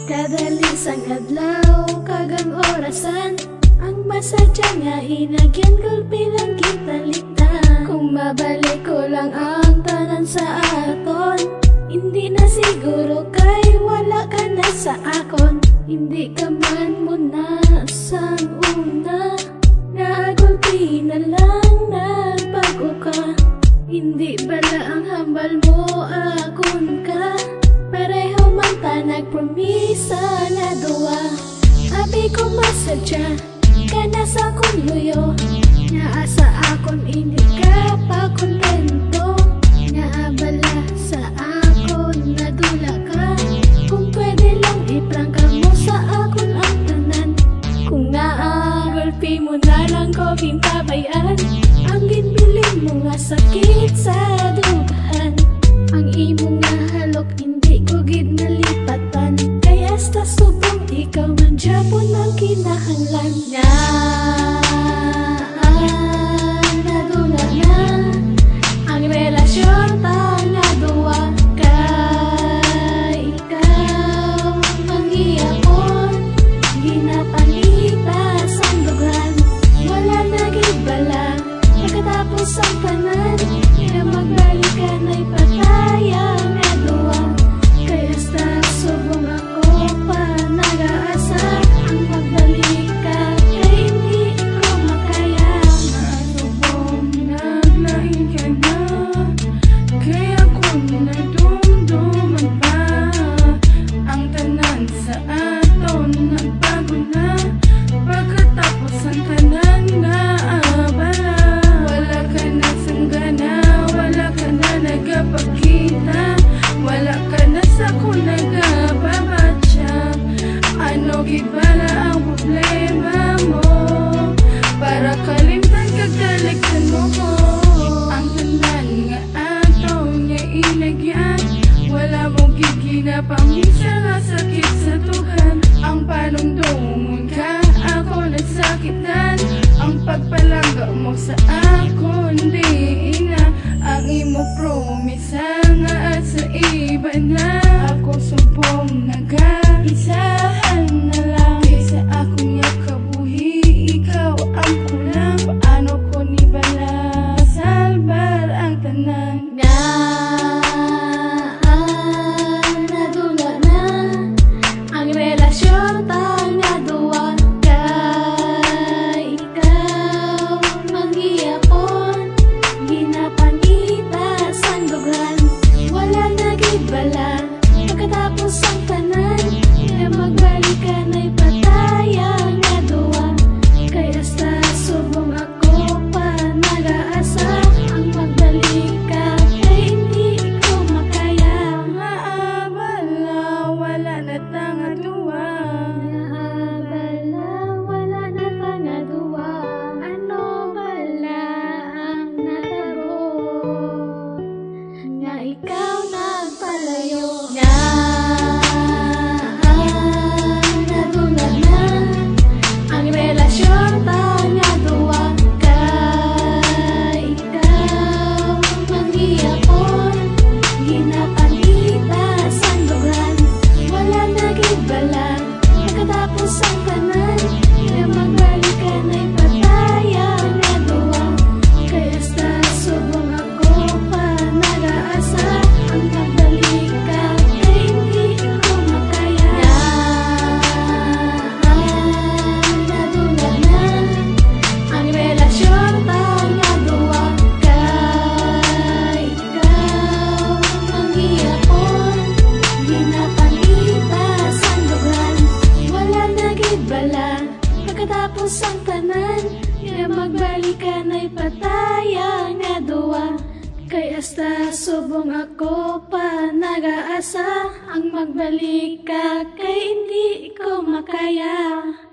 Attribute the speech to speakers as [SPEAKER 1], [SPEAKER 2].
[SPEAKER 1] Kadali sang adlaw, kagang orasan, ang masadya nga hinagyan gulpi lang kita. Kung mabalik ko lang ang tanan sa aton, hindi na siguro kay wala ka na sa akon. Hindi ka man muna sang una, nagulpi na lang nagbago ka. Hindi bala ang hambal mo akon ka, pareho man ta nagpromisa na duwa. Abi ko masadya ka na sa akon luyo, nga sa akon hindi ka pa kontento. Nga bala sa akon nadula ka, kung pwede lang iprangka mo sa akon ang tanan. Kung naagulpi mo na lang ko gintabayan, ang ginbilin mo nga sakit sa dugahan. Ang imo nga halok hindi ko gid nalipatan, kaya hasta subong ikaw man Japon ang kinahanglan. Nadula na ang relasyon ta nga duwa, kay ikaw ang iyakon ginapanitas ang dugan. Wala na gid bala pagkatapos ang tanan, nga magbalik ka na'y pataya nga duwa. Kaya hasta subong ako pa nag-aasa, ang magbalik ka kay hindi ko makaya.
[SPEAKER 2] Subong naglain ka na, kaya kung nadumduman pa, ang tanan sa aton nagbago na. Pagkatapos ang tanan nga abala, wala ka na sanggana, wala ka na nagapakita, wala ka na sa kung nagababatya. Ano gibala ang problema mo, para kalimtan kagaligtan mo ko. Ang tanan nga ato nga ilagyan, wala mong giginapamisa nga sakit sa tuhan. Ang panungdungon ka, ako nagsakitan, ang pagpalangga mo sa akon di na. Ang imo promisa nga sa iba na, ako subong nag-isahan na lang. Kaysa ako nga kabuhi, ikaw ang kulang. Paano ko ni bala salbar ang tanan?
[SPEAKER 1] Nadula na ang relasyon ta nga duwa, kay ikaw manghiyapon ginapanitas ang dugan. Wala na gid bala pagkatapos ang tanan, nga magbalik ka na'y pataya nga duwa. Kay hasta subong ako pa nag-aasa, ang magbalik ka kay hindi ko makaya.
[SPEAKER 2] Maabala, wala na tanga duwa.
[SPEAKER 1] Naabala, wala na tanga duwa. Ano bala ang natabo, nga ikaw nagpalayo. Nadula na ang relasyon ta nga duwa, kay ikaw manghiyapon ginapanitas ang dugan. Wala na gid bala pagkatapos ang tanan, nga magbalik ka na'y pataya nga duwa. Kay hasta subong ako pa nag-aasa, ang magbalik ka kay hindi ko makaya. Nadula na ang relasyon ta nga duwa, kay ikaw manghiyapon ginapanitas ang dugan. Wala na gid bala pagkatapos ang tanan, nga magbalik ka na'y pataya nga duwa. Kay hasta subong ako pa nag-aasa, ang magbalik ka kay hindi ko makaya.